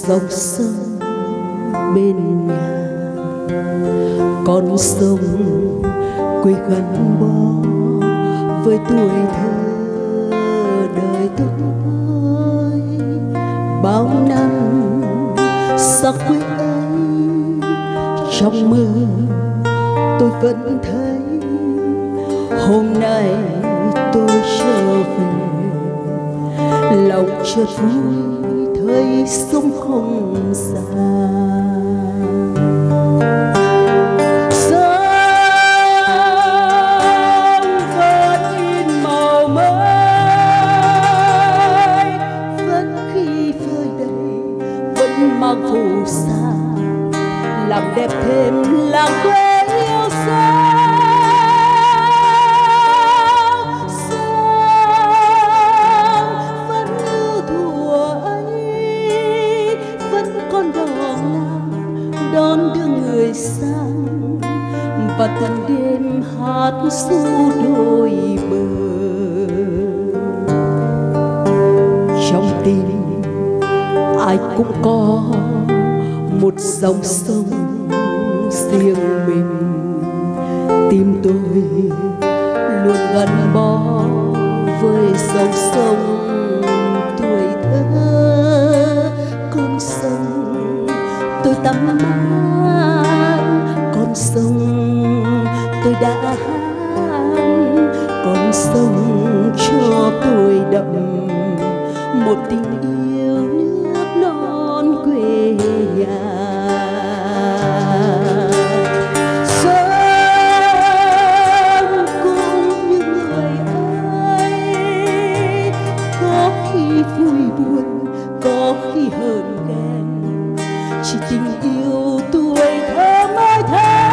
dòng sông bên nhà, con sông quê gắn bó với tuổi thơ đời tôi. Bao năm xa quê ấy, trong mơ tôi vẫn thấy hôm nay tôi trở về, lòng chợt vui thấy sống không xa. Mang phù sa làm đẹp thêm làng quê yêu xa. Sông vẫn như thuở ấy, vẫn còn đò ngang đón đưa người sang, và từng đêm hát ru đôi bờ. Trong tim ai cũng có một dòng sông riêng mình, tim tôi luôn gắn bó với dòng sông tuổi thơ. Con sông tôi tắm mát, con sông tôi đã hát, con sông cho tôi đậm một tình yêu nước non quê nhà. Sông cũng như người ấy, có khi vui buồn, có khi hờn ghen, chỉ tình yêu tuổi thơ mới thấy.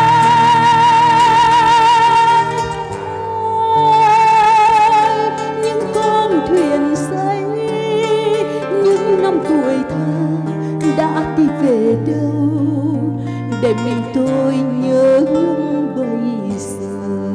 Những con thuyền xây, những năm tuổi thơ đã đi về đâu, để mình tôi nhớ nhung bây giờ.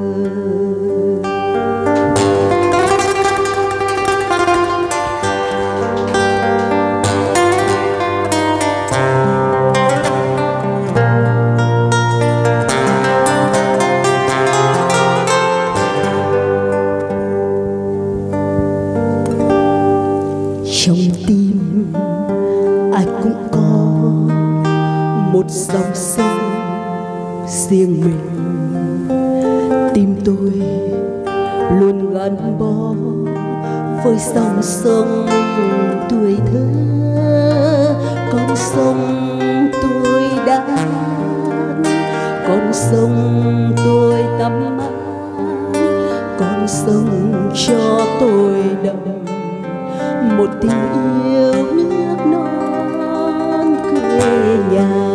Trong tim ai cũng có một dòng sông riêng mình, tim tôi luôn gắn bó với dòng sông tuổi thơ. Con sông tôi đã hát, con sông tôi tắm mát, con sông cho tôi đậm một tình yêu nước non quê nhà.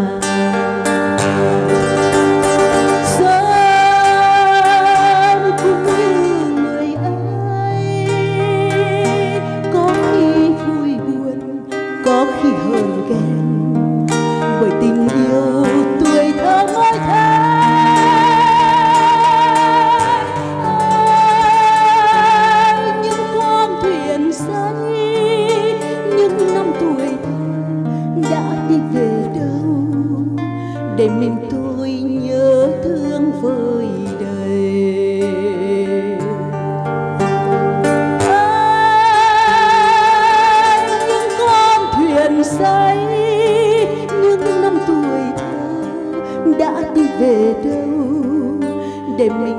Sông cũng như người ấy, có khi vui buồn, có khi hờn ghen, bởi tình yêu tuổi thơ mới thấy. Những con thuyền xây, những năm tuổi thơ đã đi về đâu, để mình tôi nhớ thương vơi đầy. Những con thuyền xây, những năm tuổi thơ đã đi về đâu, để mình